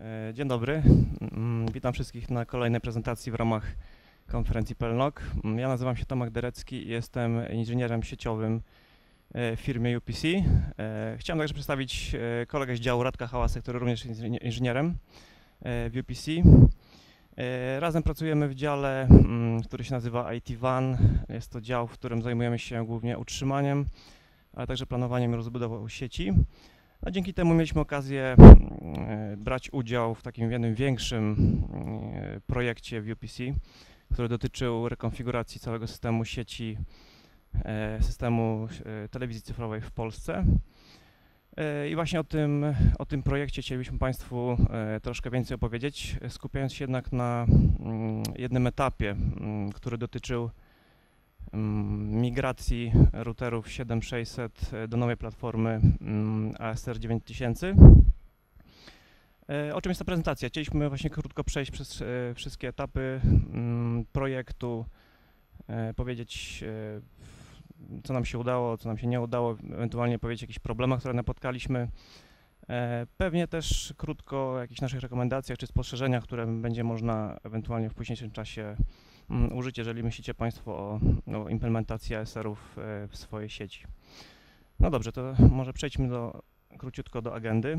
Dzień dobry, witam wszystkich na kolejnej prezentacji w ramach konferencji PLNOC. Ja nazywam się Tomek Derecki i jestem inżynierem sieciowym w firmie UPC. Chciałem także przedstawić kolegę z działu Radka Hałasę, który również jest inżynierem w UPC. Razem pracujemy w dziale, który się nazywa IT-WAN. Jest to dział, w którym zajmujemy się głównie utrzymaniem, ale także planowaniem i rozbudową sieci. A dzięki temu mieliśmy okazję brać udział w takim jednym większym projekcie w UPC, który dotyczył rekonfiguracji całego systemu sieci, systemu telewizji cyfrowej w Polsce. I właśnie o tym projekcie chcielibyśmy Państwu troszkę więcej opowiedzieć, skupiając się jednak na jednym etapie, który dotyczył migracji routerów 7600 do nowej platformy ASR 9000. O czym jest ta prezentacja? Chcieliśmy właśnie krótko przejść przez wszystkie etapy projektu, powiedzieć, co nam się udało, co nam się nie udało, ewentualnie powiedzieć o jakichś problemach, które napotkaliśmy. Pewnie też krótko o jakichś naszych rekomendacjach czy spostrzeżeniach, które będzie można ewentualnie w późniejszym czasie użyć, jeżeli myślicie Państwo o implementacji ASR-ów w swojej sieci. No dobrze, to może przejdźmy króciutko do agendy.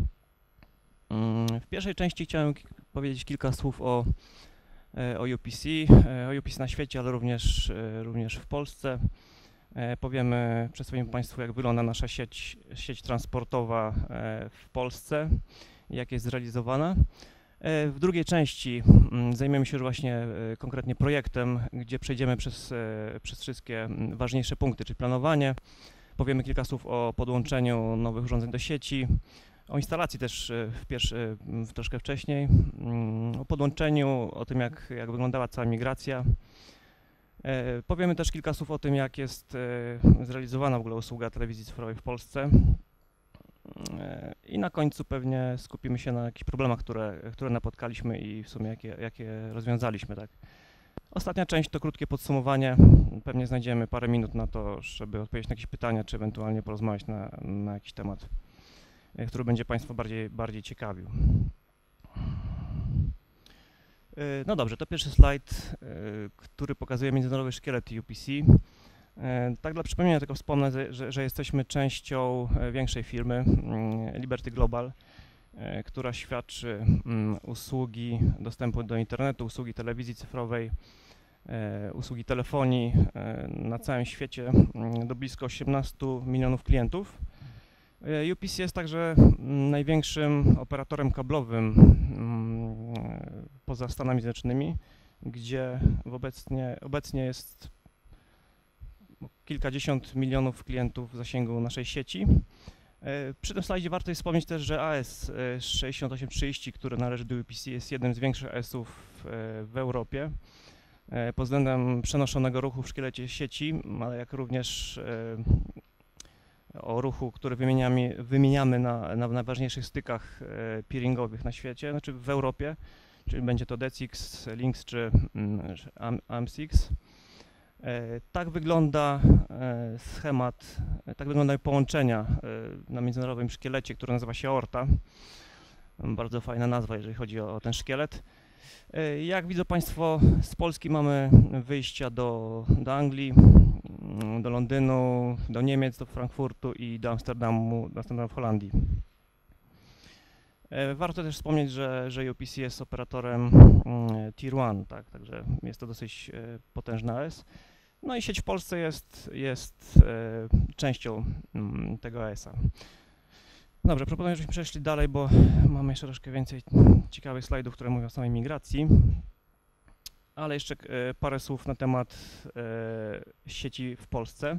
W pierwszej części chciałem powiedzieć kilka słów o UPC, na świecie, ale również w Polsce. Przedstawimy Państwu, jak wygląda nasza sieć transportowa w Polsce, jak jest zrealizowana. W drugiej części zajmiemy się już właśnie konkretnie projektem, gdzie przejdziemy przez wszystkie ważniejsze punkty, czyli planowanie. Powiemy kilka słów o podłączeniu nowych urządzeń do sieci, o instalacji też troszkę wcześniej, o podłączeniu, o tym jak wyglądała cała migracja. Powiemy też kilka słów o tym, jak jest zrealizowana w ogóle usługa telewizji cyfrowej w Polsce. I na końcu pewnie skupimy się na jakichś problemach, które napotkaliśmy i w sumie jakie rozwiązaliśmy. Tak. Ostatnia część to krótkie podsumowanie. Pewnie znajdziemy parę minut na to, żeby odpowiedzieć na jakieś pytania, czy ewentualnie porozmawiać na jakiś temat, który będzie Państwa bardziej ciekawił. No dobrze, to pierwszy slajd, który pokazuje międzynarodowy szkielet UPC. Tak dla przypomnienia tylko wspomnę, że jesteśmy częścią większej firmy, Liberty Global, która świadczy usługi dostępu do internetu, usługi telewizji cyfrowej, usługi telefonii na całym świecie do blisko 18 milionów klientów. UPC jest także największym operatorem kablowym poza Stanami Zjednoczonymi, gdzie obecnie jest kilkadziesiąt milionów klientów w zasięgu naszej sieci. Przy tym slajdzie warto jest wspomnieć też, że AS 6830, który należy do UPC, jest jednym z większych AS-ów w Europie pod względem przenoszonego ruchu w szkielecie sieci, ale jak również o ruchu, który wymieniamy na najważniejszych stykach peeringowych na świecie, znaczy w Europie, czyli będzie to DECIX, LINX czy AMSIX. Tak wygląda schemat, tak wyglądają połączenia na międzynarodowym szkielecie, który nazywa się Orta. Bardzo fajna nazwa, jeżeli chodzi o ten szkielet. Jak widzą Państwo, z Polski mamy wyjścia do Anglii, do Londynu, do Niemiec, do Frankfurtu i do Amsterdamu w Holandii. Warto też wspomnieć, że UPC jest operatorem Tier 1, tak, także jest to dosyć potężna AS. No i sieć w Polsce jest częścią tego AS-a. Dobrze, proponuję, żebyśmy przeszli dalej, bo mamy jeszcze troszkę więcej ciekawych slajdów, które mówią o samej migracji. Ale jeszcze parę słów na temat sieci w Polsce.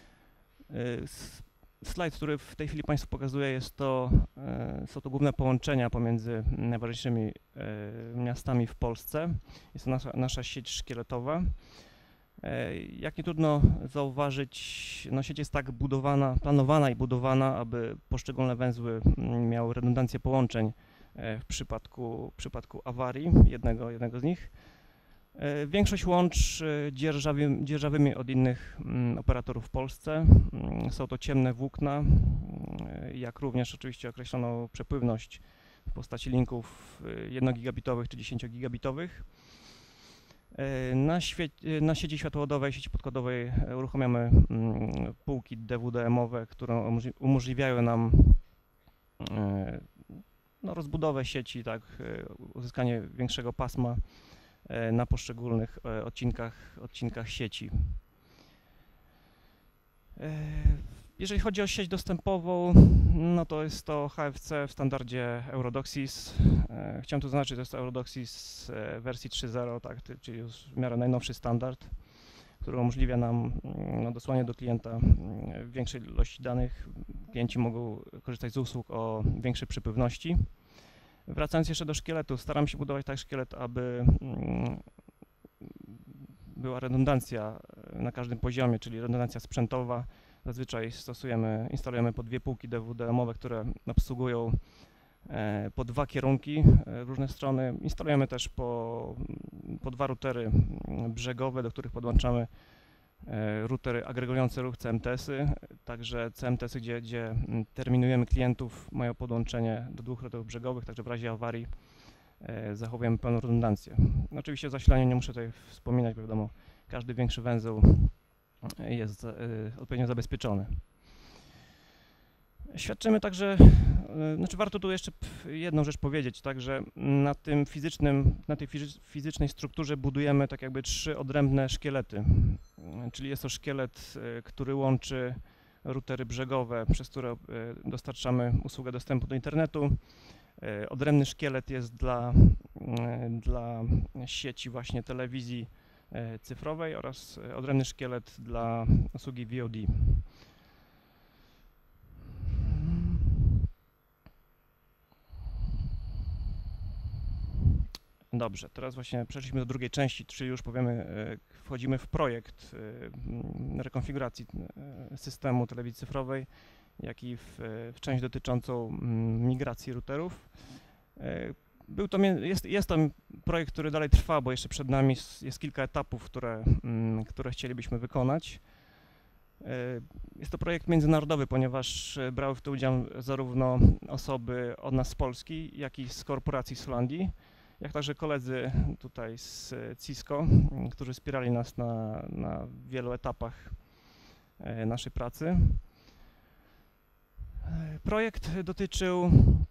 Slajd, który w tej chwili Państwu pokazuję, są to główne połączenia pomiędzy najważniejszymi miastami w Polsce. Jest to nasza sieć szkieletowa. Jak nie trudno zauważyć, sieć jest tak planowana i budowana, aby poszczególne węzły miały redundancję połączeń w przypadku awarii jednego z nich. Większość łącz dzierżawymi od innych operatorów w Polsce. Są to ciemne włókna, jak również oczywiście określoną przepływność w postaci linków 1 gigabitowych czy 10 gigabitowych. Na sieci światłowodowej, sieci podkładowej uruchamiamy półki DWDM-owe, które umożliwiają nam rozbudowę sieci, tak, uzyskanie większego pasma na poszczególnych odcinkach sieci. Jeżeli chodzi o sieć dostępową, no to jest to HFC w standardzie Eurodocsis. Chciałem tu zaznaczyć, że to jest Eurodocsis wersji 3.0, tak, czyli już w miarę najnowszy standard, który umożliwia nam dosłanie do klienta większej ilości danych. Klienci mogą korzystać z usług o większej przepływności. Wracając jeszcze do szkieletu, staram się budować tak szkielet, aby była redundancja na każdym poziomie, czyli redundancja sprzętowa. Zazwyczaj instalujemy po 2 półki DWDM-owe, które obsługują po 2 kierunki w różne strony. Instalujemy też po 2 routery brzegowe, do których podłączamy routery agregujące ruch CMTS-y. Także CMTS-y, gdzie terminujemy klientów, mają podłączenie do 2 routerów brzegowych, także w razie awarii zachowujemy pełną redundancję. Oczywiście o zasilaniu nie muszę tutaj wspominać, bo wiadomo, każdy większy węzeł jest odpowiednio zabezpieczony. Świadczymy także, warto tu jeszcze jedną rzecz powiedzieć, także na tej fizycznej strukturze budujemy tak jakby 3 odrębne szkielety, czyli jest to szkielet, który łączy routery brzegowe, przez które dostarczamy usługę dostępu do internetu. Odrębny szkielet jest dla sieci właśnie telewizji cyfrowej oraz odrębny szkielet dla usługi VOD. Dobrze, teraz właśnie przeszliśmy do drugiej części, czyli już wchodzimy w projekt rekonfiguracji systemu telewizji cyfrowej, jak i w część dotyczącą migracji routerów. Jest to projekt, który dalej trwa, bo jeszcze przed nami jest kilka etapów, które chcielibyśmy wykonać. Jest to projekt międzynarodowy, ponieważ brały w tym udział zarówno osoby od nas z Polski, jak i z korporacji z Holandii, jak także koledzy tutaj z Cisco, którzy wspierali nas na wielu etapach naszej pracy. Projekt dotyczył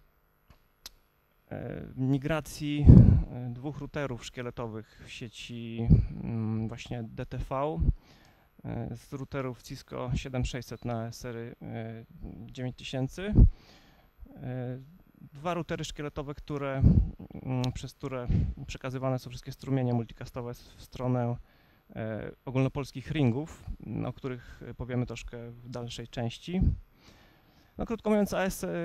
migracji 2 routerów szkieletowych w sieci właśnie DTV z routerów Cisco 7600 na SR 9000. 2 routery szkieletowe, przez które przekazywane są wszystkie strumienie multicastowe w stronę ogólnopolskich ringów, o których powiemy troszkę w dalszej części. No krótko mówiąc,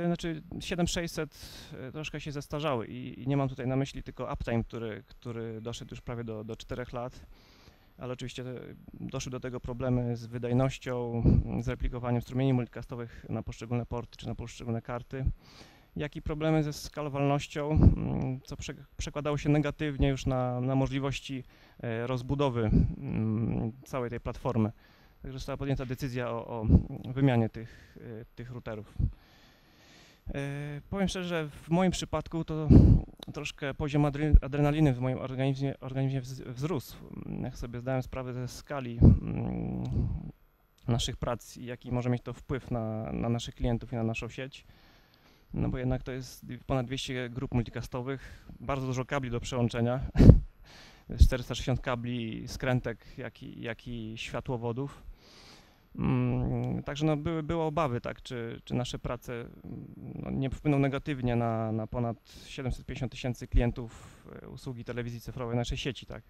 7600 troszkę się zestarzały i nie mam tutaj na myśli tylko uptime, który doszedł już prawie do 4 lat, ale oczywiście doszły do tego problemy z wydajnością, z replikowaniem strumieni multicastowych na poszczególne porty czy na poszczególne karty, jak i problemy ze skalowalnością, co przekładało się negatywnie już na możliwości rozbudowy całej tej platformy. Także została podjęta decyzja o wymianie tych routerów. Powiem szczerze, że w moim przypadku to troszkę poziom adrenaliny w moim organizmie wzrósł. Jak sobie zdałem sprawę ze skali naszych prac i jaki może mieć to wpływ na naszych klientów i na naszą sieć. No bo jednak to jest ponad 200 grup multicastowych, bardzo dużo kabli do przełączenia, 460 kabli, skrętek, jak i światłowodów. Także no były obawy, tak, czy nasze prace nie wpłyną negatywnie na ponad 750 000 klientów usługi telewizji cyfrowej naszej sieci, tak.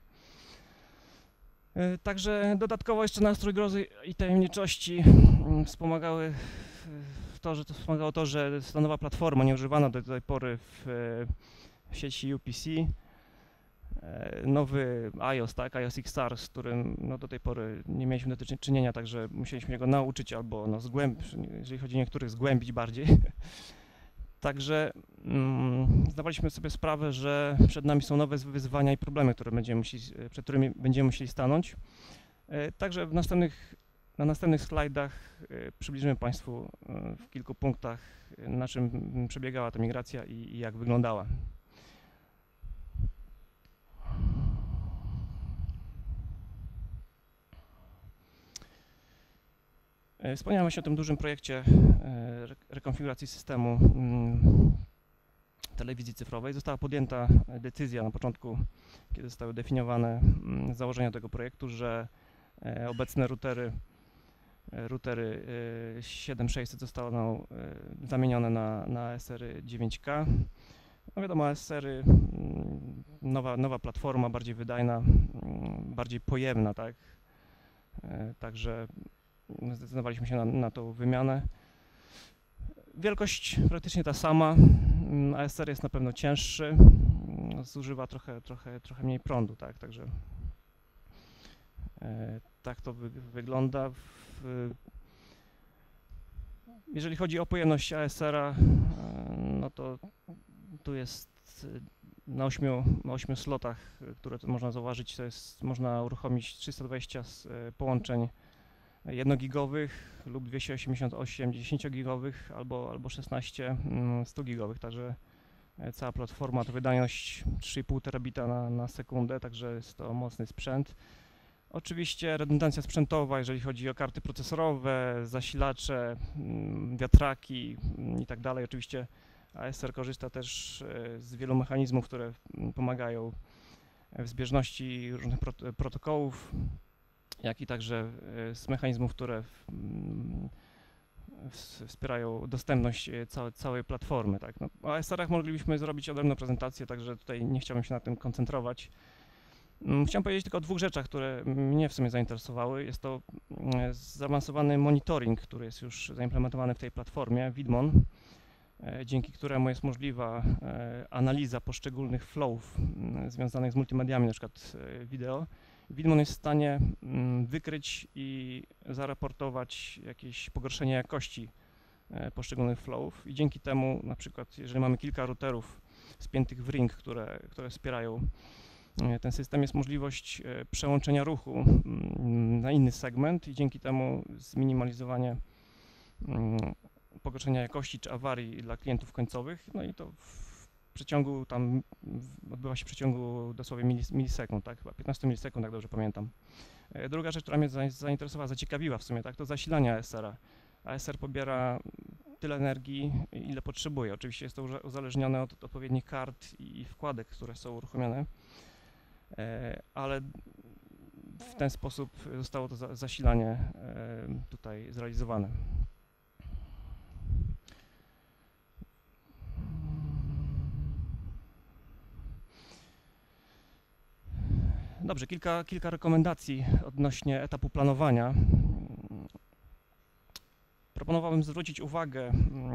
Także dodatkowo jeszcze nastrój grozy i tajemniczości wspomagało to, że stanowa platforma nieużywana do tej pory w sieci UPC, nowy iOS, tak, iOS XR, z którym no, do tej pory nie mieliśmy do czynienia, także musieliśmy go nauczyć albo no, jeżeli chodzi o niektórych, zgłębić bardziej. Także zdawaliśmy sobie sprawę, że przed nami są nowe wyzwania i problemy, przed którymi będziemy musieli stanąć. Także w następnych Na następnych slajdach przybliżymy Państwu w kilku punktach, na czym przebiegała ta migracja i jak wyglądała. Wspomniałem właśnie o tym dużym projekcie rekonfiguracji systemu telewizji cyfrowej. Została podjęta decyzja na początku, kiedy zostały definiowane założenia tego projektu, że obecne routery 7600 zostaną zamienione na ASR-y 9K. No wiadomo, ASR-y, nowa platforma, bardziej wydajna, bardziej pojemna, tak? Także zdecydowaliśmy się na tą wymianę. Wielkość praktycznie ta sama. ASR jest na pewno cięższy, zużywa trochę mniej prądu, tak? Także tak to wygląda. Jeżeli chodzi o pojemność ASR-a, no to tu jest na 8 slotach, które tu można zauważyć, to jest, można uruchomić 320 połączeń 1-gigowych lub 288 10-gigowych albo 16 100-gigowych, także cała platforma to wydajność 3,5 terabita na sekundę, także jest to mocny sprzęt. Oczywiście redundancja sprzętowa, jeżeli chodzi o karty procesorowe, zasilacze, wiatraki i tak dalej. Oczywiście ASR korzysta też z wielu mechanizmów, które pomagają w zbieżności różnych protokołów, jak i także z mechanizmów, które wspierają dostępność całej platformy. Tak? No, o ASR-ach moglibyśmy zrobić odrębną prezentację, także tutaj nie chciałbym się na tym koncentrować. Chciałem powiedzieć tylko o dwóch rzeczach, które mnie w sumie zainteresowały. Jest to zaawansowany monitoring, który jest już zaimplementowany w tej platformie Widmon, dzięki któremu jest możliwa analiza poszczególnych flowów związanych z multimediami, na przykład wideo. Widmon jest w stanie wykryć i zaraportować jakieś pogorszenie jakości poszczególnych flowów i dzięki temu, na przykład jeżeli mamy kilka routerów spiętych w ring, które wspierają ten system, jest możliwość przełączenia ruchu na inny segment i dzięki temu zminimalizowanie pogorszenia jakości czy awarii dla klientów końcowych. No i to odbywa się w przeciągu dosłownie milisekund, tak? Chyba 15 milisekund, jak dobrze pamiętam. Druga rzecz, która mnie zainteresowała, zaciekawiła w sumie, tak? To zasilanie ASR-a. ASR pobiera tyle energii, ile potrzebuje. Oczywiście jest to uzależnione od odpowiednich kart i wkładek, które są uruchomione, ale w ten sposób zostało to zasilanie tutaj zrealizowane. Dobrze, kilka rekomendacji odnośnie etapu planowania. Proponowałbym zwrócić uwagę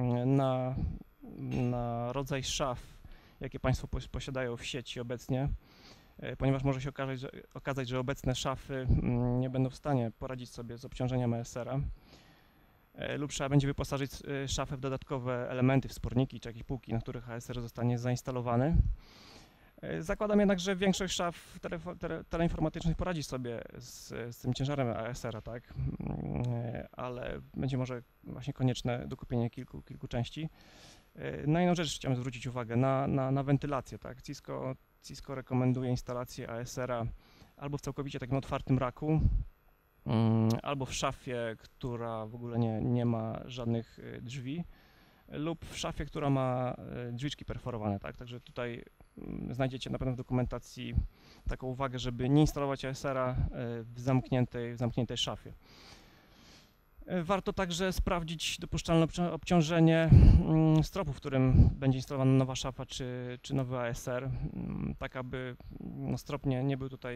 na rodzaj szaf, jakie Państwo posiadają w sieci obecnie, ponieważ może się okazać, że obecne szafy nie będą w stanie poradzić sobie z obciążeniem ASR-a lub trzeba będzie wyposażyć szafę w dodatkowe elementy, wsporniki czy jakieś półki, na których ASR zostanie zainstalowany. Zakładam jednak, że większość szaf teleinformatycznych poradzi sobie z tym ciężarem ASR-a, tak? Ale będzie może właśnie konieczne dokupienie kilku części. Na inną rzecz chciałem zwrócić uwagę, na wentylację, tak? Cisco rekomenduje instalację ASR-a albo w całkowicie takim otwartym raku, albo w szafie, która w ogóle nie ma żadnych drzwi, lub w szafie, która ma drzwiczki perforowane, tak? Także tutaj znajdziecie na pewno w dokumentacji taką uwagę, żeby nie instalować ASR-a w zamkniętej szafie. Warto także sprawdzić dopuszczalne obciążenie stropu, w którym będzie instalowana nowa szafa czy nowy ASR, tak aby strop nie był tutaj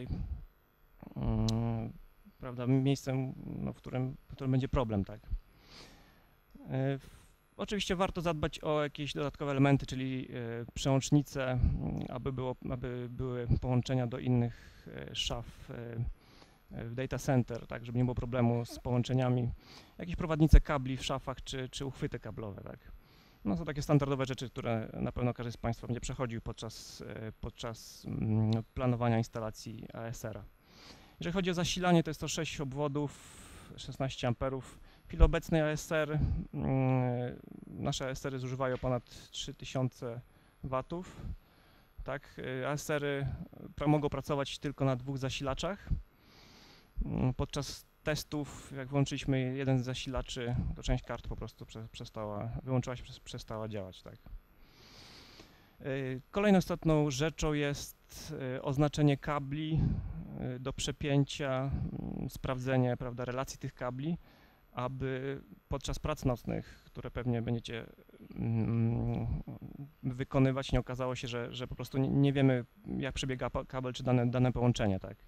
prawda, miejscem, w którym będzie problem, tak. Oczywiście warto zadbać o jakieś dodatkowe elementy, czyli przełącznice, aby były połączenia do innych szaf w data center, tak, żeby nie było problemu z połączeniami, jakieś prowadnice kabli w szafach czy uchwyty kablowe, tak. No to takie standardowe rzeczy, które na pewno każdy z Państwa będzie przechodził podczas planowania instalacji ASR-a. Jeżeli chodzi o zasilanie, to jest to 6 obwodów 16 amperów. W chwili obecnej ASR, nasze ASR-y zużywają ponad 3000 watów. Tak, ASR-y mogą pracować tylko na 2 zasilaczach. Podczas testów, jak włączyliśmy jeden z zasilaczy, to część kart po prostu wyłączyła się, przestała działać. Tak. Kolejną istotną rzeczą jest oznaczenie kabli do przepięcia, sprawdzenie, prawda, relacji tych kabli, aby podczas prac nocnych, które pewnie będziecie wykonywać, nie okazało się, że po prostu nie wiemy, jak przebiega kabel czy dane połączenie. Tak.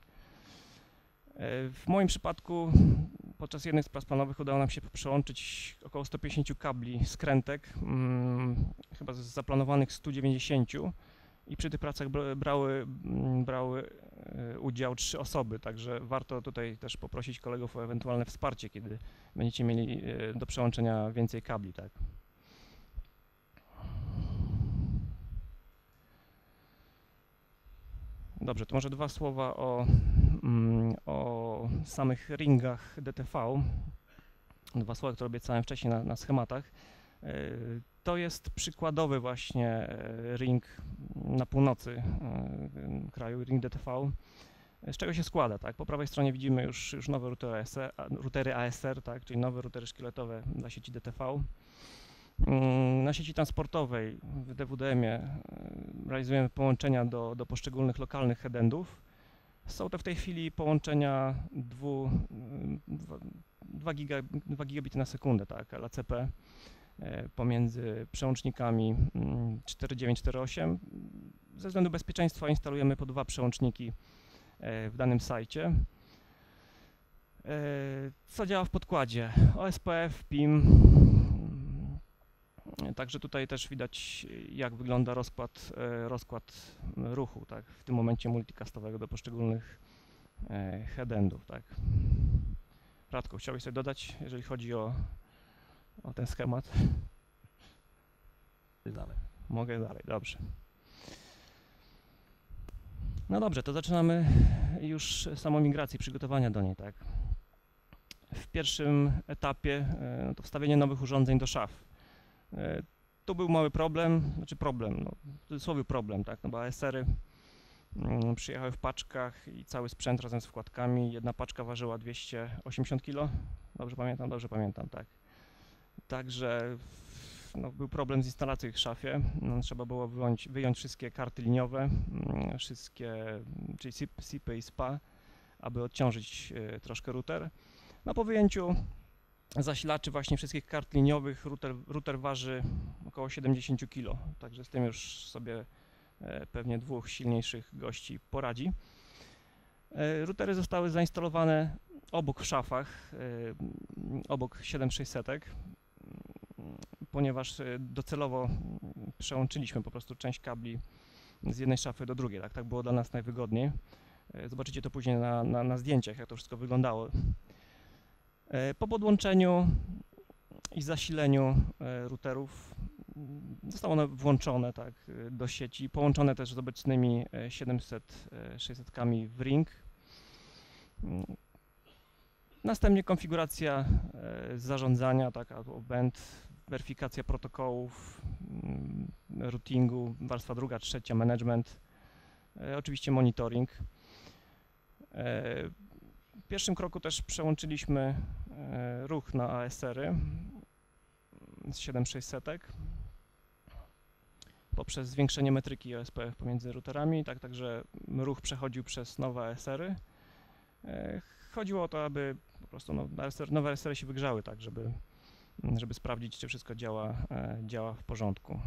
W moim przypadku podczas jednych z prac planowych udało nam się przełączyć około 150 kabli skrętek, chyba z zaplanowanych 190, i przy tych pracach brały udział 3 osoby, także warto tutaj też poprosić kolegów o ewentualne wsparcie, kiedy będziecie mieli do przełączenia więcej kabli. Tak. Dobrze, to może 2 słowa o samych ringach DTV. 2 słowa, które obiecałem wcześniej na schematach. To jest przykładowy właśnie ring na północy kraju, ring DTV. Z czego się składa? Tak? Po prawej stronie widzimy już nowe routery ASR, tak? Czyli nowe routery szkieletowe dla sieci DTV. Na sieci transportowej w DWDM-ie realizujemy połączenia do poszczególnych lokalnych headendów. Są to w tej chwili połączenia 2 gigabity na sekundę, tak, LACP, pomiędzy przełącznikami 4948. Ze względu bezpieczeństwa instalujemy po 2 przełączniki w danym sajcie. Co działa w podkładzie? OSPF, PIM. Także tutaj też widać, jak wygląda rozkład ruchu, tak, w tym momencie multicastowego do poszczególnych headendów. Tak. Radku, chciałbyś coś dodać, jeżeli chodzi o ten schemat? Dalej. Mogę dalej, dobrze. No dobrze, to zaczynamy już samą migrację, przygotowania do niej. Tak. W pierwszym etapie to wstawienie nowych urządzeń do szaf. Tu był mały problem, no, w cudzysłowie problem, tak, no bo ASR-y przyjechały w paczkach i cały sprzęt razem z wkładkami. Jedna paczka ważyła 280 kg, dobrze pamiętam? Dobrze pamiętam, tak. Także no, był problem z instalacją ich w szafie, trzeba było wyjąć wszystkie karty liniowe, czyli SIP-y i SPA, aby odciążyć troszkę router. No, po wyjęciu zasilaczy właśnie wszystkich kart liniowych router waży około 70 kg, także z tym już sobie pewnie 2 silniejszych gości poradzi. Routery zostały zainstalowane obok w szafach, obok 7600, ponieważ docelowo przełączyliśmy po prostu część kabli z jednej szafy do drugiej, tak było dla nas najwygodniej. Zobaczycie to później na zdjęciach, jak to wszystko wyglądało. Po podłączeniu i zasileniu routerów zostało one włączone, tak, do sieci, połączone też z obecnymi 700-600 w ring. Następnie konfiguracja zarządzania, tak, albo band, weryfikacja protokołów, routingu, warstwa druga, trzecia, management, oczywiście monitoring. W pierwszym kroku też przełączyliśmy ruch na ASR-y z 7600 poprzez zwiększenie metryki OSPF pomiędzy routerami, także ruch przechodził przez nowe ASR-y. Chodziło o to, aby po prostu nowe ASR-y się wygrzały, tak, żeby sprawdzić, czy wszystko działa w porządku.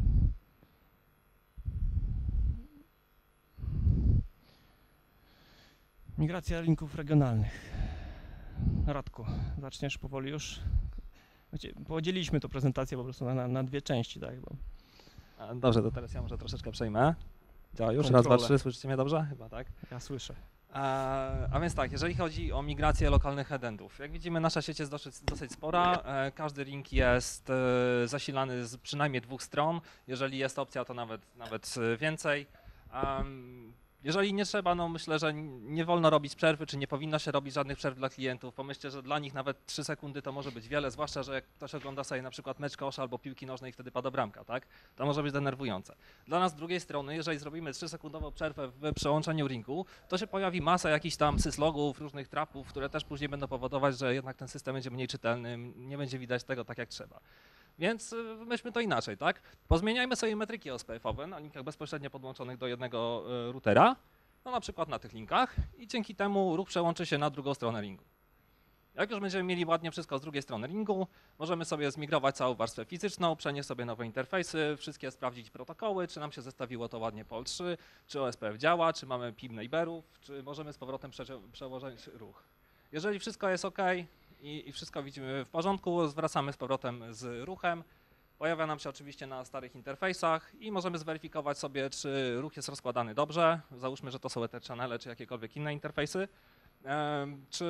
Migracja linków regionalnych. Radku, zaczniesz powoli już? Podzieliliśmy tę prezentację po prostu na 2 części, tak? Dobrze, to teraz ja może troszeczkę przejmę. Działa już? Kontrolę. Raz, 2, 3, słyszycie mnie dobrze? Chyba tak. Ja słyszę. A więc tak, jeżeli chodzi o migrację lokalnych headendów, jak widzimy, nasza sieć jest dosyć spora, każdy ring jest zasilany z przynajmniej 2 stron, jeżeli jest opcja, to nawet więcej. Jeżeli nie trzeba, no myślę, że nie wolno robić przerwy, czy nie powinno się robić żadnych przerw dla klientów. Pomyślcie, że dla nich nawet 3 sekundy to może być wiele, zwłaszcza, że jak ktoś ogląda sobie na przykład mecz kosza albo piłki nożnej i wtedy pada bramka, tak? To może być denerwujące. Dla nas z drugiej strony, jeżeli zrobimy 3-sekundową przerwę w przełączeniu ringu, to się pojawi masa jakichś tam syslogów, różnych trapów, które też później będą powodować, że jednak ten system będzie mniej czytelny, nie będzie widać tego tak jak trzeba. Więc wymyślmy to inaczej, tak? Pozmieniajmy sobie metryki OSPF-owe na linkach bezpośrednio podłączonych do jednego routera, no na przykład na tych linkach i dzięki temu ruch przełączy się na drugą stronę ringu. Jak już będziemy mieli ładnie wszystko z drugiej strony ringu, możemy sobie zmigrować całą warstwę fizyczną, przenieść sobie nowe interfejsy, wszystkie sprawdzić protokoły, czy nam się zestawiło to ładnie POL3, czy OSPF działa, czy mamy PIB neighborów, czy możemy z powrotem przełożyć ruch. Jeżeli wszystko jest OK i wszystko widzimy w porządku, zwracamy z powrotem z ruchem. Pojawia nam się oczywiście na starych interfejsach i możemy zweryfikować sobie, czy ruch jest rozkładany dobrze. Załóżmy, że to są Ether channele, czy jakiekolwiek inne interfejsy. Czy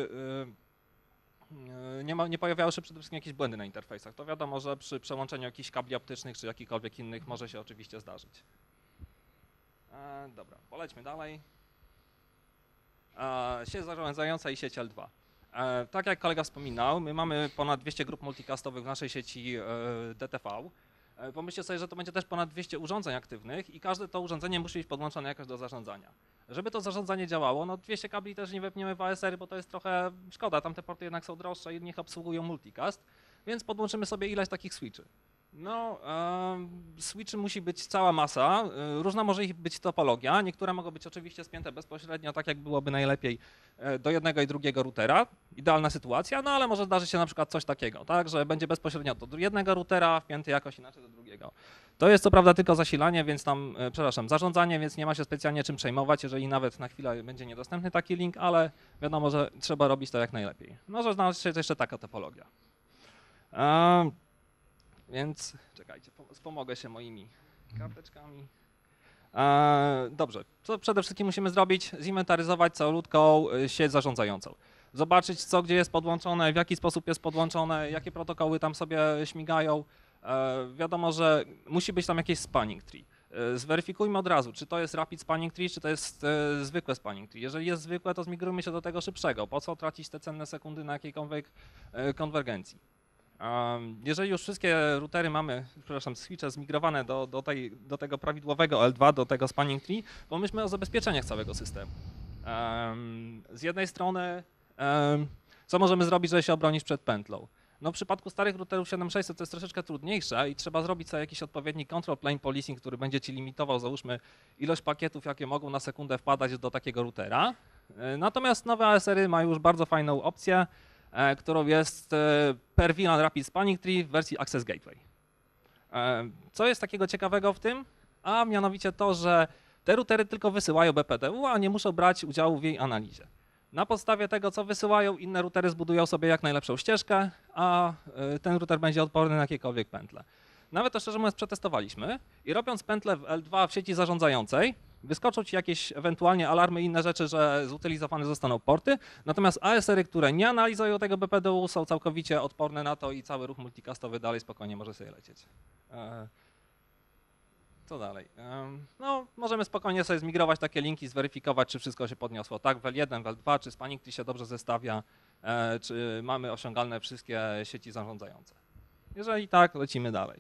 nie pojawiały się przede wszystkim jakieś błędy na interfejsach. To wiadomo, że przy przełączeniu jakichś kabli optycznych, czy jakichkolwiek innych może się oczywiście zdarzyć. Dobra, polećmy dalej. Sieć zarządzająca i sieć L2. Tak jak kolega wspominał, my mamy ponad 200 grup multicastowych w naszej sieci DTV. Pomyślcie sobie, że to będzie też ponad 200 urządzeń aktywnych i każde to urządzenie musi być podłączone jakoś do zarządzania. Żeby to zarządzanie działało, no 200 kabli też nie wepniemy w ASR, bo to jest trochę szkoda, tamte porty jednak są droższe i niech obsługują multicast, więc podłączymy sobie ileś takich switchy. No, switchy musi być cała masa, różna może ich być topologia, niektóre mogą być oczywiście spięte bezpośrednio, tak jak byłoby najlepiej do jednego i drugiego routera, idealna sytuacja, no ale może zdarzyć się na przykład coś takiego, tak, że będzie bezpośrednio do jednego routera wpięty jakoś inaczej do drugiego. To jest co prawda tylko zasilanie, więc tam, zarządzanie, więc nie ma się specjalnie czym przejmować, jeżeli nawet na chwilę będzie niedostępny taki link, ale wiadomo, że trzeba robić to jak najlepiej. Może znaleźć się jeszcze taka topologia. Więc czekajcie, wspomogę się moimi karteczkami. Dobrze, co przede wszystkim musimy zrobić? Zinwentaryzować całą sieć zarządzającą. Zobaczyć, co gdzie jest podłączone, w jaki sposób jest podłączone, jakie protokoły tam sobie śmigają. Wiadomo, że musi być tam jakieś spanning tree. Zweryfikujmy od razu, czy to jest rapid spanning tree, czy to jest zwykłe spanning tree. Jeżeli jest zwykłe, to zmigrujmy się do tego szybszego. Po co tracić te cenne sekundy na jakiejkolwiek konwergencji? Jeżeli już wszystkie routery mamy, switche zmigrowane do tego prawidłowego L2, do tego spanning tree, pomyślmy o zabezpieczeniach całego systemu. Z jednej strony, co możemy zrobić, żeby się obronić przed pętlą? No w przypadku starych routerów 7600 to jest troszeczkę trudniejsze i trzeba zrobić sobie jakiś odpowiedni control plane policing, który będzie ci limitował, załóżmy, ilość pakietów, jakie mogą na sekundę wpadać do takiego routera. Natomiast nowe ASR-y mają już bardzo fajną opcję, którą jest per VLAN Rapid Spanning Tree w wersji Access Gateway. Co jest takiego ciekawego w tym? A mianowicie to, że te routery tylko wysyłają BPDU, a nie muszą brać udziału w jej analizie. Na podstawie tego, co wysyłają, inne routery zbudują sobie jak najlepszą ścieżkę, a ten router będzie odporny na jakiekolwiek pętle. Nawet to szczerze mówiąc przetestowaliśmy i robiąc pętlę w L2 w sieci zarządzającej, wyskoczą ci jakieś ewentualnie alarmy i inne rzeczy, że zutylizowane zostaną porty, natomiast ASR-y, które nie analizują tego BPDU, są całkowicie odporne na to i cały ruch multicastowy dalej spokojnie może sobie lecieć. Co dalej? No, możemy spokojnie sobie zmigrować takie linki, zweryfikować, czy wszystko się podniosło. Tak, w L1, w L2, czy spanning tree się dobrze zestawia, czy mamy osiągalne wszystkie sieci zarządzające. Jeżeli tak, lecimy dalej.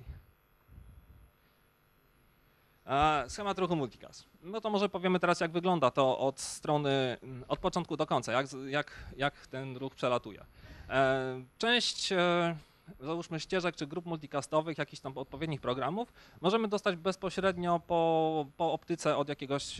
Schemat ruchu multicast. No to może powiemy teraz, jak wygląda to od strony, od początku do końca, jak ten ruch przelatuje. Część, załóżmy, ścieżek czy grup multicastowych, jakichś tam odpowiednich programów, możemy dostać bezpośrednio po optyce od jakiegoś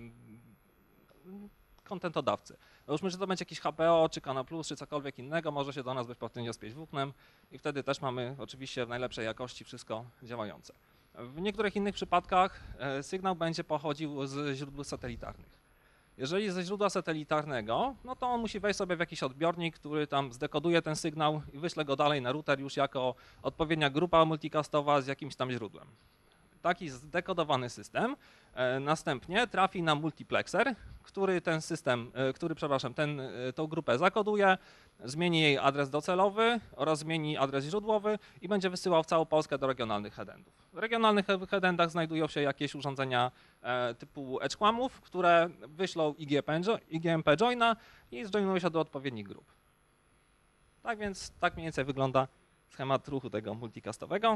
kontentodawcy. Załóżmy, że to będzie jakiś HPO, czy Canal Plus, czy cokolwiek innego, może się do nas bezpośrednio spiąć włóknem i wtedy też mamy oczywiście w najlepszej jakości wszystko działające. W niektórych innych przypadkach sygnał będzie pochodził z źródeł satelitarnych. Jeżeli ze źródła satelitarnego, no to on musi wejść sobie w jakiś odbiornik, który tam zdekoduje ten sygnał i wyśle go dalej na router już jako odpowiednia grupa multicastowa z jakimś tam źródłem. taki zdekodowany system następnie trafi na multiplexer, który ten system, tą grupę zakoduje, zmieni jej adres docelowy oraz zmieni adres źródłowy i będzie wysyłał w całą Polskę do regionalnych headendów. W regionalnych headendach znajdują się jakieś urządzenia typu edgekłamów, które wyślą IGMP joina i zjoinują się do odpowiednich grup. Tak więc tak mniej więcej wygląda schemat ruchu tego multicastowego.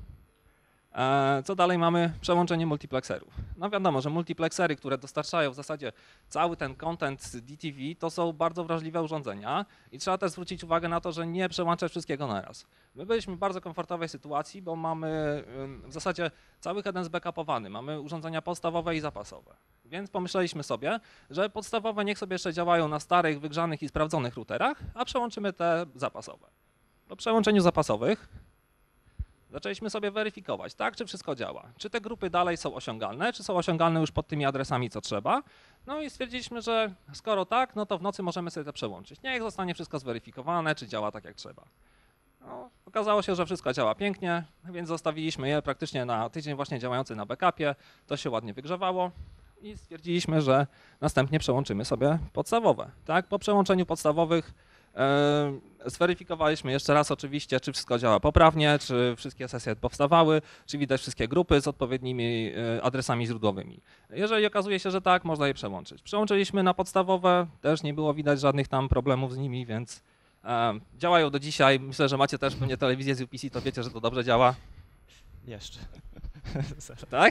Co dalej mamy? Przełączenie multiplexerów. No wiadomo, że multiplexery, które dostarczają w zasadzie cały ten content z DTV, to są bardzo wrażliwe urządzenia i trzeba też zwrócić uwagę na to, że nie przełączać wszystkiego naraz. My byliśmy w bardzo komfortowej sytuacji, bo mamy w zasadzie cały headen zbackupowany, mamy urządzenia podstawowe i zapasowe. Więc pomyśleliśmy sobie, że podstawowe niech sobie jeszcze działają na starych, wygrzanych i sprawdzonych routerach, a przełączymy te zapasowe. Po przełączeniu zapasowych zaczęliśmy sobie weryfikować, tak, czy wszystko działa, czy te grupy dalej są osiągalne, czy są osiągalne już pod tymi adresami, co trzeba. No i stwierdziliśmy, że skoro tak, no to w nocy możemy sobie to przełączyć. Niech zostanie wszystko zweryfikowane, czy działa tak, jak trzeba. No, okazało się, że wszystko działa pięknie, więc zostawiliśmy je praktycznie na tydzień właśnie działający na backupie. To się ładnie wygrzewało i stwierdziliśmy, że następnie przełączymy sobie podstawowe. Tak, po przełączeniu podstawowych zweryfikowaliśmy jeszcze raz oczywiście, czy wszystko działa poprawnie, czy wszystkie sesje powstawały, czy widać wszystkie grupy z odpowiednimi adresami źródłowymi. Jeżeli okazuje się, że tak, można je przełączyć. Przełączyliśmy na podstawowe, też nie było widać żadnych tam problemów z nimi, więc działają do dzisiaj. Myślę, że macie też pewnie telewizję z UPC, to wiecie, że to dobrze działa. Jeszcze. Tak?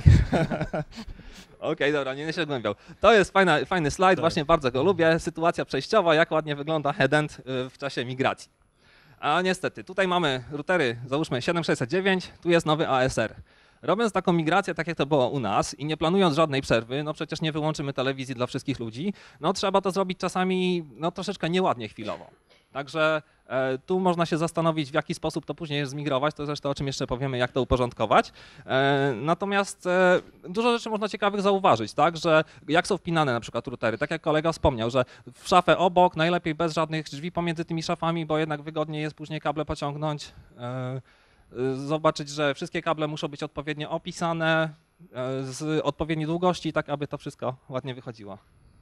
Okej, dobra, nie się głębiał. To jest fajny slajd, Tak. właśnie bardzo go lubię. Sytuacja przejściowa, jak ładnie wygląda headend w czasie migracji. A niestety, tutaj mamy routery, załóżmy 7609, tu jest nowy ASR. Robiąc taką migrację, tak jak to było u nas i nie planując żadnej przerwy, no przecież nie wyłączymy telewizji dla wszystkich ludzi, no trzeba to zrobić czasami no troszeczkę nieładnie chwilowo. Także tu można się zastanowić, w jaki sposób to później zmigrować, to zresztą o czym jeszcze powiemy, jak to uporządkować. Natomiast dużo rzeczy można ciekawych zauważyć, tak, że jak są wpinane na przykład routery, tak jak kolega wspomniał, że w szafę obok, najlepiej bez żadnych drzwi pomiędzy tymi szafami, bo jednak wygodniej jest później kable pociągnąć, zobaczyć, że wszystkie kable muszą być odpowiednio opisane, z odpowiedniej długości, tak aby to wszystko ładnie wychodziło.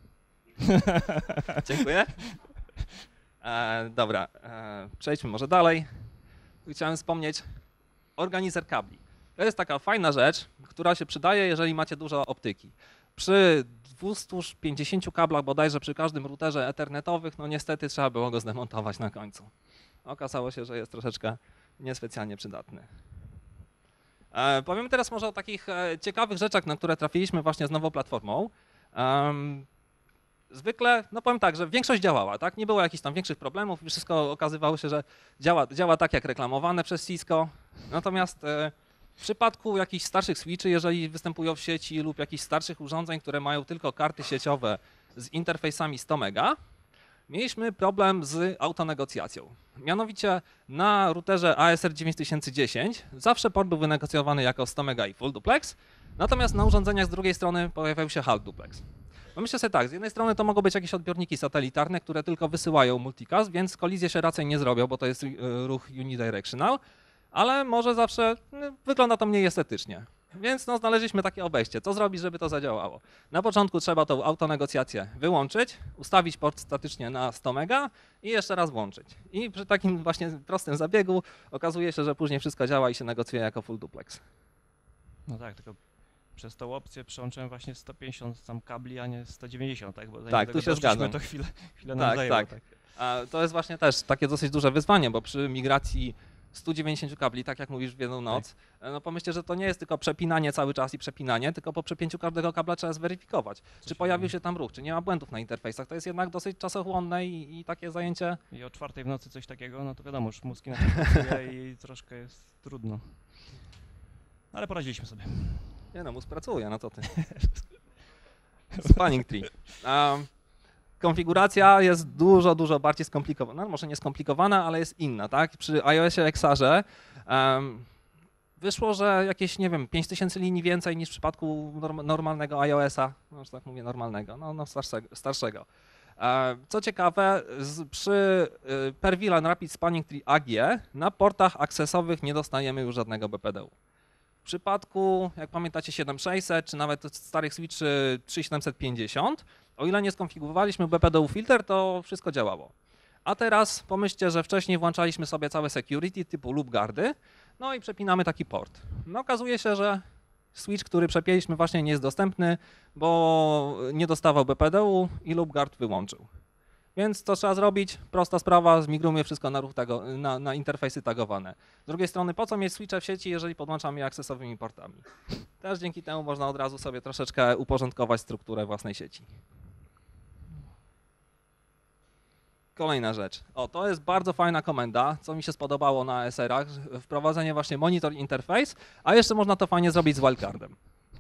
Dziękuję. Dobra, przejdźmy może dalej. Chciałem wspomnieć organizer kabli. To jest taka fajna rzecz, która się przydaje, jeżeli macie dużo optyki. Przy 250 kablach bodajże przy każdym routerze ethernetowych, no niestety trzeba było go zdemontować na końcu. Okazało się, że jest troszeczkę niespecjalnie przydatny. Powiem teraz może o takich ciekawych rzeczach, na które trafiliśmy właśnie z nową platformą. Zwykle, no powiem tak, że większość działała, tak? Nie było jakichś tam większych problemów i wszystko okazywało się, że działa tak jak reklamowane przez Cisco. Natomiast w przypadku jakichś starszych switchy, jeżeli występują w sieci lub jakichś starszych urządzeń, które mają tylko karty sieciowe z interfejsami 100 mega, mieliśmy problem z autonegocjacją. Mianowicie na routerze ASR 9010 zawsze port był wynegocjowany jako 100 mega i full duplex, natomiast na urządzeniach z drugiej strony pojawiał się half duplex. No myślę sobie tak, z jednej strony to mogą być jakieś odbiorniki satelitarne, które tylko wysyłają multicast, więc kolizje się raczej nie zrobią, bo to jest ruch unidirectional, ale może zawsze wygląda to mniej estetycznie. Więc no, znaleźliśmy takie obejście. Co zrobić, żeby to zadziałało? Na początku trzeba tą autonegocjację wyłączyć, ustawić port statycznie na 100 mega i jeszcze raz włączyć. I przy takim właśnie prostym zabiegu okazuje się, że później wszystko działa i się negocjuje jako full duplex. No tak, tylko przez tą opcję przełączyłem właśnie 150 tam kabli, a nie 190, tak? Bo zanim Tak, do tego tu się doszliśmy, zgadzam. to chwilę nam zajęło. Tak. A to jest właśnie też takie dosyć duże wyzwanie, bo przy migracji 190 kabli, tak jak mówisz w jedną noc, no pomyślcie, że to nie jest tylko przepinanie cały czas i przepinanie, tylko po przepięciu każdego kabla trzeba zweryfikować, czy pojawił się tam ruch, czy nie ma błędów na interfejsach. To jest jednak dosyć czasochłonne i takie zajęcie. I o 4 w nocy coś takiego, no to wiadomo, już mózg inaczej pracuje i troszkę jest trudno. Ale poradziliśmy sobie. Nie no, mózg pracuje, no co ty. Spanning tree. Konfiguracja jest dużo bardziej skomplikowana. No, może nie skomplikowana, ale jest inna, tak? Przy iOSie XR-ze wyszło, że jakieś, nie wiem, 5000 linii więcej niż w przypadku normalnego iOS-a, no, że tak mówię normalnego, no starszego. Co ciekawe, przy Per VLAN Rapid Spanning Tree AG na portach akcesowych nie dostajemy już żadnego BPDU. W przypadku, jak pamiętacie, 7600 czy nawet starych switchy 3750, o ile nie skonfigurowaliśmy BPDU filter, to wszystko działało. A teraz pomyślcie, że wcześniej włączaliśmy sobie całe security typu loopguardy, no i przepinamy taki port. No okazuje się, że switch, który przepięliśmy właśnie nie jest dostępny, bo nie dostawał BPDU i loopguard wyłączył. Więc co trzeba zrobić? Prosta sprawa, zmigrujmy wszystko na, na interfejsy tagowane. Z drugiej strony, po co mieć switche w sieci, jeżeli podłączamy je akcesowymi portami? Też dzięki temu można od razu sobie troszeczkę uporządkować strukturę własnej sieci. Kolejna rzecz. O, to jest bardzo fajna komenda, co mi się spodobało na SR-ach, wprowadzenie właśnie monitor interface, a jeszcze można to fajnie zrobić z wildcardem.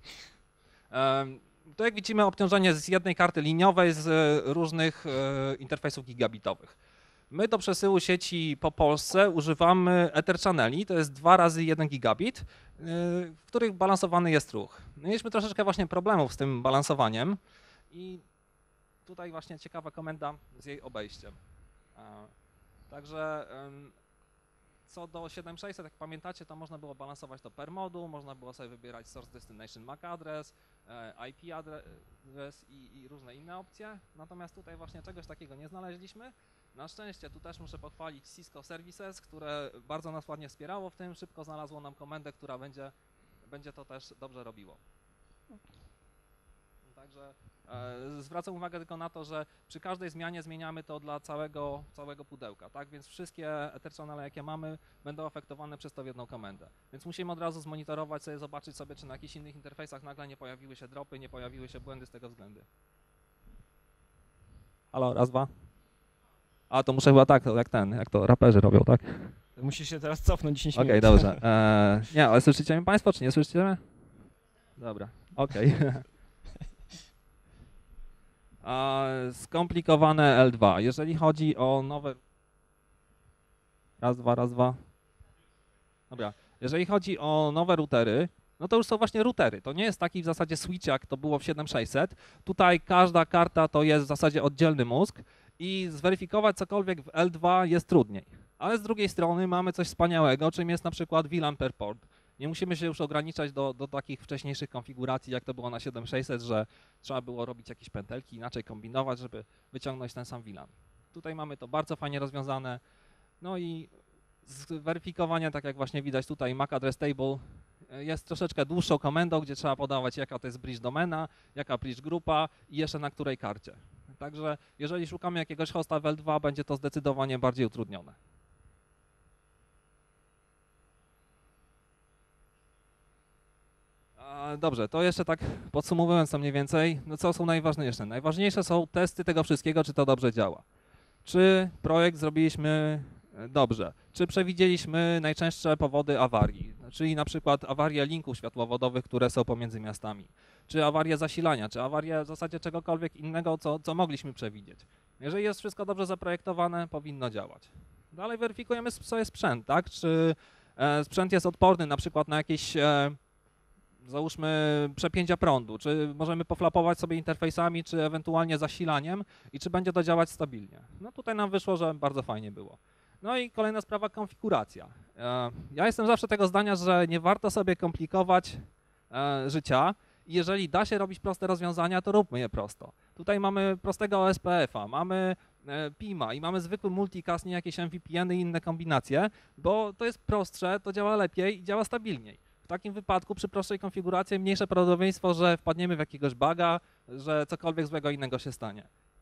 Tu jak widzimy obciążenie z jednej karty liniowej z różnych interfejsów gigabitowych. My do przesyłu sieci po Polsce używamy Ether Channeli, to jest 2 razy 1 gigabit, w których balansowany jest ruch. Mieliśmy troszeczkę właśnie problemów z tym balansowaniem i tutaj właśnie ciekawa komenda z jej obejściem. Także co do 7600, jak pamiętacie, to można było balansować to per moduł, można było sobie wybierać source destination MAC address, IP adres i różne inne opcje. Natomiast tutaj właśnie czegoś takiego nie znaleźliśmy. Na szczęście tu też muszę pochwalić Cisco Services, które bardzo nas ładnie wspierało w tym, szybko znalazło nam komendę, która będzie to też dobrze robiło. Także zwracam uwagę tylko na to, że przy każdej zmianie zmieniamy to dla całego pudełka, tak? Więc wszystkie Ether channele, jakie mamy, będą afektowane przez tą jedną komendę. Więc musimy od razu zmonitorować sobie, zobaczyć sobie, czy na jakichś innych interfejsach nagle nie pojawiły się dropy, nie pojawiły się błędy z tego względu. Halo, raz, dwa. A to muszę chyba tak, jak to raperzy robią, tak? Musisz się teraz cofnąć 10 minut. Okej, dobrze. Nie, ale słyszycie mnie Państwo, czy nie słyszycie mnie? Dobra, okej. Skomplikowane L2. Jeżeli chodzi o nowe... Raz, dwa. Dobra. Jeżeli chodzi o nowe routery, no to już są właśnie routery. To nie jest taki w zasadzie switch, jak to było w 7600. Tutaj każda karta to jest w zasadzie oddzielny mózg i zweryfikować cokolwiek w L2 jest trudniej. Ale z drugiej strony mamy coś wspaniałego, czym jest na przykład VLAN per port. Nie musimy się już ograniczać do takich wcześniejszych konfiguracji, jak to było na 7600, że trzeba było robić jakieś pętelki, inaczej kombinować, żeby wyciągnąć ten sam VLAN. Tutaj mamy to bardzo fajnie rozwiązane. No i zweryfikowanie, tak jak właśnie widać tutaj, MAC address table jest troszeczkę dłuższą komendą, gdzie trzeba podawać, jaka to jest bridge domena, jaka bridge grupa i jeszcze na której karcie. Także jeżeli szukamy jakiegoś hosta w L2, będzie to zdecydowanie bardziej utrudnione. Dobrze, to jeszcze tak podsumowując to mniej więcej, no co są najważniejsze? Najważniejsze są testy tego wszystkiego, czy to dobrze działa. Czy projekt zrobiliśmy dobrze? Czy przewidzieliśmy najczęstsze powody awarii? Czyli na przykład awarie linków światłowodowych, które są pomiędzy miastami. Czy awarie zasilania, czy awarie w zasadzie czegokolwiek innego, co mogliśmy przewidzieć. Jeżeli jest wszystko dobrze zaprojektowane, powinno działać. Dalej weryfikujemy sobie sprzęt, tak? Czy sprzęt jest odporny na przykład na jakieś załóżmy przepięcia prądu, czy możemy poflapować sobie interfejsami, czy ewentualnie zasilaniem i czy będzie to działać stabilnie. No tutaj nam wyszło, że bardzo fajnie było. No i kolejna sprawa, konfiguracja. Ja jestem zawsze tego zdania, że nie warto sobie komplikować życia i jeżeli da się robić proste rozwiązania, to róbmy je prosto. Tutaj mamy prostego OSPF-a, mamy PIM-a i mamy zwykły multicast, nie jakieś MVPN-y i inne kombinacje, bo to jest prostsze, to działa lepiej i działa stabilniej. W takim wypadku przy prostszej konfiguracji mniejsze prawdopodobieństwo, że wpadniemy w jakiegoś buga, że cokolwiek złego innego się stanie.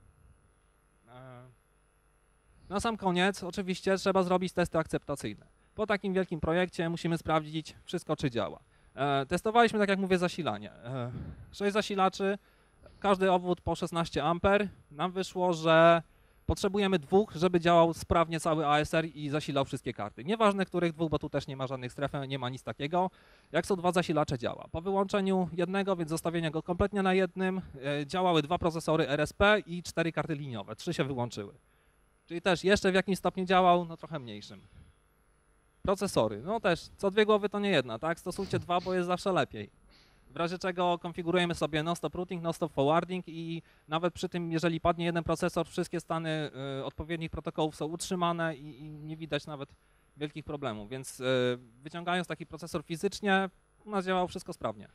Na sam koniec oczywiście trzeba zrobić testy akceptacyjne. Po takim wielkim projekcie musimy sprawdzić wszystko, czy działa. Testowaliśmy, tak jak mówię, zasilanie. 6 zasilaczy, każdy obwód po 16 A. Nam wyszło, że potrzebujemy 2, żeby działał sprawnie cały ASR i zasilał wszystkie karty. Nieważne których 2, bo tu też nie ma żadnych stref, nie ma nic takiego. Jak są 2 zasilacze, działa. Po wyłączeniu jednego, więc zostawienia go kompletnie na jednym, działały 2 procesory RSP i 4 karty liniowe. 3 się wyłączyły. Czyli też jeszcze w jakimś stopniu działał, no trochę mniejszym. Procesory, no też co 2 głowy to nie jedna, tak? Stosujcie 2, bo jest zawsze lepiej. W razie czego konfigurujemy sobie non-stop routing, non-stop forwarding i nawet przy tym, jeżeli padnie jeden procesor, wszystkie stany odpowiednich protokołów są utrzymane i nie widać nawet wielkich problemów. Więc wyciągając taki procesor fizycznie, U nas działało wszystko sprawnie.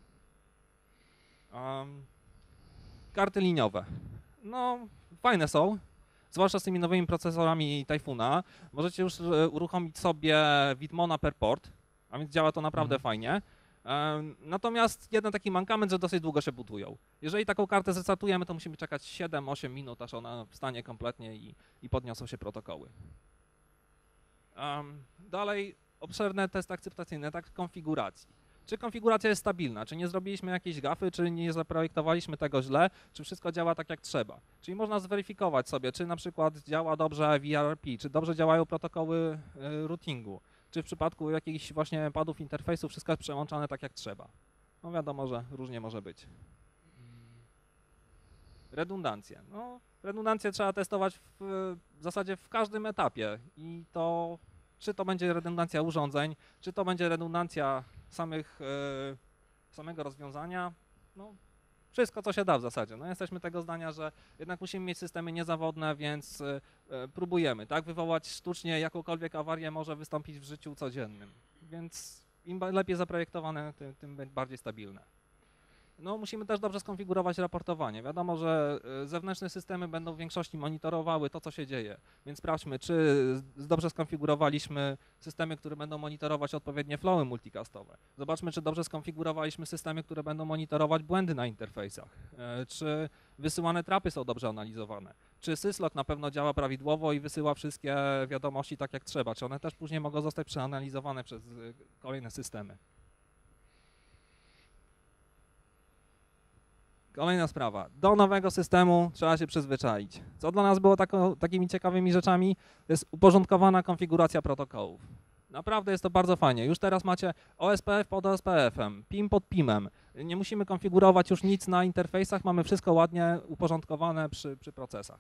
Karty liniowe. No, fajne są, zwłaszcza z tymi nowymi procesorami Typhoona. Możecie już uruchomić sobie Widmona per port, a więc działa to naprawdę fajnie. Natomiast jeden taki mankament, że dosyć długo się budują. Jeżeli taką kartę zrestartujemy, to musimy czekać 7-8 minut, aż ona wstanie kompletnie i podniosą się protokoły. Dalej obszerne testy akceptacyjne, tak konfiguracji. Czy konfiguracja jest stabilna, czy nie zrobiliśmy jakiejś gafy, czy nie zaprojektowaliśmy tego źle, czy wszystko działa tak jak trzeba. Czyli można zweryfikować sobie, czy na przykład działa dobrze VRP, czy dobrze działają protokoły routingu, czy w przypadku jakichś właśnie padów interfejsu wszystko jest przełączane tak jak trzeba. No wiadomo, że różnie może być. Redundancję. No, redundancję trzeba testować w zasadzie w każdym etapie i to, czy to będzie redundancja urządzeń, czy to będzie redundancja samego rozwiązania, no wszystko co się da w zasadzie. No, jesteśmy tego zdania, że jednak musimy mieć systemy niezawodne, więc próbujemy, tak, wywołać sztucznie jakąkolwiek awarię może wystąpić w życiu codziennym, więc im lepiej zaprojektowane, tym bardziej stabilne. No, musimy też dobrze skonfigurować raportowanie. Wiadomo, że zewnętrzne systemy będą w większości monitorowały to, co się dzieje, więc sprawdźmy, czy dobrze skonfigurowaliśmy systemy, które będą monitorować odpowiednie flowy multicastowe. Zobaczmy, czy dobrze skonfigurowaliśmy systemy, które będą monitorować błędy na interfejsach, czy wysyłane trapy są dobrze analizowane, czy syslog na pewno działa prawidłowo i wysyła wszystkie wiadomości tak, jak trzeba, czy one też później mogą zostać przeanalizowane przez kolejne systemy. Kolejna sprawa. Do nowego systemu trzeba się przyzwyczaić. Co dla nas było takimi ciekawymi rzeczami, to jest uporządkowana konfiguracja protokołów. Naprawdę jest to bardzo fajnie. Już teraz macie OSPF pod OSPF-em, PIM pod PIM-em. Nie musimy konfigurować już nic na interfejsach, mamy wszystko ładnie uporządkowane przy procesach.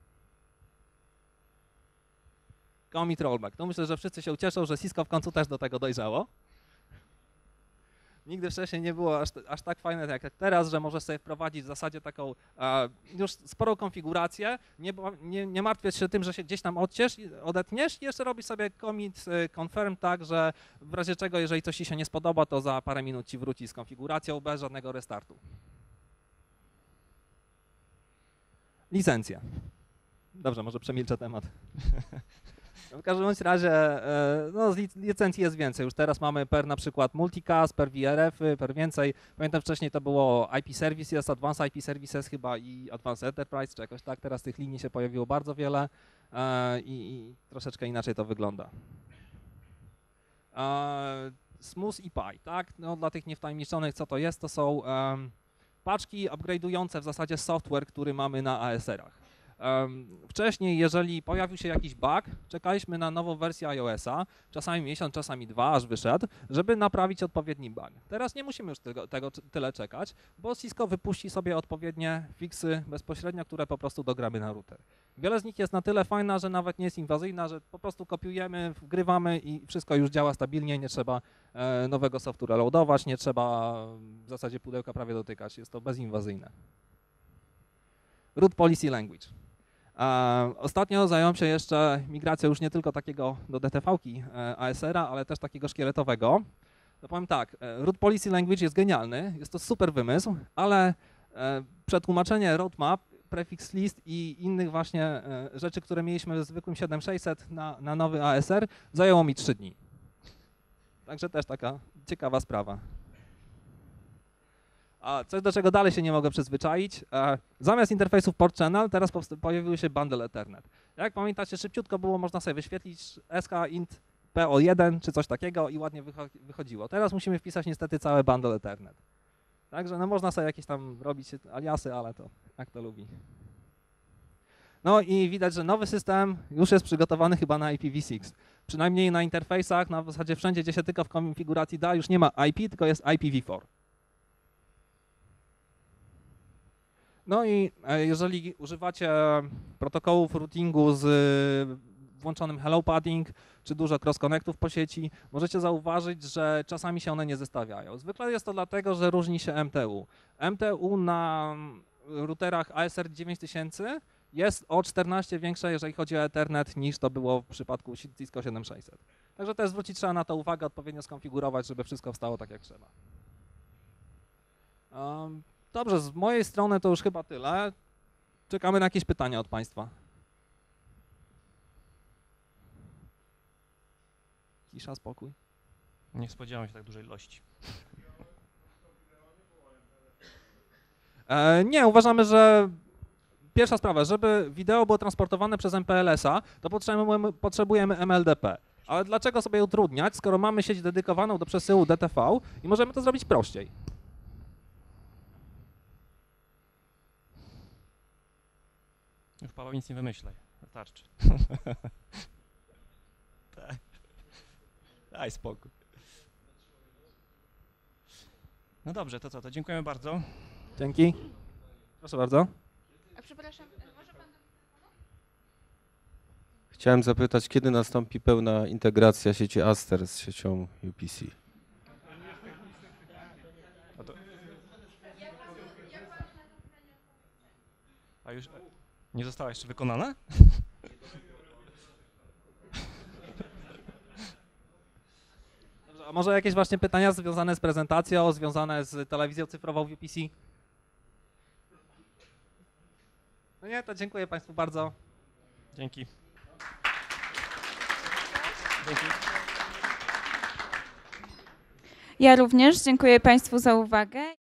Commit rollback. No myślę, że wszyscy się ucieszą, że Cisco w końcu też do tego dojrzało. Nigdy wcześniej nie było aż tak fajne jak teraz, że możesz sobie wprowadzić w zasadzie taką już sporą konfigurację, nie martwić się tym, że się gdzieś tam odetniesz i jeszcze robisz sobie commit confirm tak, że w razie czego, jeżeli coś ci się nie spodoba, to za parę minut ci wróci z konfiguracją bez żadnego restartu. Licencje. Dobrze, może przemilczę temat. W każdym razie no, z licencji jest więcej. Już teraz mamy per na przykład multicast, per VRF, per więcej. Pamiętam wcześniej to było IP Services, Advanced IP Services chyba i Advanced Enterprise, czy jakoś tak. Teraz tych linii się pojawiło bardzo wiele i troszeczkę inaczej to wygląda. Smooth i Pi, tak? No, dla tych niewtajemniczonych co to jest, to są paczki upgrade'ujące w zasadzie software, który mamy na ASR-ach. Wcześniej, jeżeli pojawił się jakiś bug, czekaliśmy na nową wersję iOS-a, czasami miesiąc, czasami 2, aż wyszedł, żeby naprawić odpowiedni bug. Teraz nie musimy już tyle czekać, bo Cisco wypuści sobie odpowiednie fixy bezpośrednio, które po prostu dogramy na router. Wiele z nich jest na tyle fajna, że nawet nie jest inwazyjna, że po prostu kopiujemy, wgrywamy i wszystko już działa stabilnie, nie trzeba nowego software'a loadować, nie trzeba w zasadzie pudełka prawie dotykać, jest to bezinwazyjne. Root Policy Language. Ostatnio zająłem się jeszcze migracją już nie tylko takiego do DTV-ki ASR-a, ale też takiego szkieletowego. To powiem tak, Root Policy Language jest genialny, jest to super wymysł, ale przetłumaczenie roadmap, prefix list i innych właśnie rzeczy, które mieliśmy w zwykłym 7600 na nowy ASR, zajęło mi 3 dni. Także też taka ciekawa sprawa. A coś, do czego dalej się nie mogę przyzwyczaić, zamiast interfejsów port channel teraz pojawiły się bundle Ethernet. Jak pamiętacie, szybciutko było można sobie wyświetlić SK int PO1 czy coś takiego i ładnie wychodziło. Teraz musimy wpisać niestety całe bundle Ethernet. Także no można sobie jakieś tam robić aliasy, ale to jak to lubi. No i widać, że nowy system już jest przygotowany chyba na IPv6. Przynajmniej na interfejsach, na w zasadzie wszędzie, gdzie się tylko w konfiguracji da, już nie ma IP, tylko jest IPv4. No i jeżeli używacie protokołów routingu z włączonym hello padding, czy dużo cross-connectów po sieci, możecie zauważyć, że czasami się one nie zestawiają. Zwykle jest to dlatego, że różni się MTU. MTU na routerach ASR 9000 jest o 14 większe, jeżeli chodzi o Ethernet, niż to było w przypadku Cisco 7600. Także też zwrócić trzeba na to uwagę, odpowiednio skonfigurować, żeby wszystko wstało tak jak trzeba. Dobrze, z mojej strony to już chyba tyle. Czekamy na jakieś pytania od Państwa. Cisza, spokój. Nie spodziewałem się tak dużej ilości. Nie, uważamy, że pierwsza sprawa, żeby wideo było transportowane przez MPLS-a, to potrzebujemy MLDP. Ale dlaczego sobie utrudniać, skoro mamy sieć dedykowaną do przesyłu DTV i możemy to zrobić prościej? Już Paweł nic nie wymyślaj, wystarczy. Tak. Daj spokój. No dobrze, to co, to dziękujemy bardzo. Dzięki. Proszę bardzo. A przepraszam, może pan... Chciałem zapytać, kiedy nastąpi pełna integracja sieci Aster z siecią UPC? A już nie została jeszcze wykonana? Dobrze, a może jakieś właśnie pytania związane z prezentacją, związane z telewizją cyfrową w UPC? No nie, to dziękuję Państwu bardzo. Dzięki. Dzięki. Ja również dziękuję Państwu za uwagę.